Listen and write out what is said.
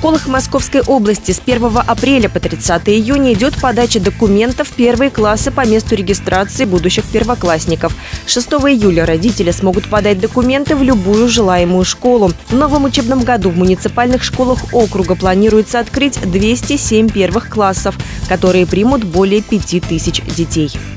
школах Московской области с 1 апреля по 30 июня идет подача документов в первые классы по месту регистрации будущих первоклассников. 6 июля родители смогут подать документы в любую желаемую школу. В новом учебном году в муниципальных школах округа планируется открыть 207 первых классов, которые примут более 5000 детей.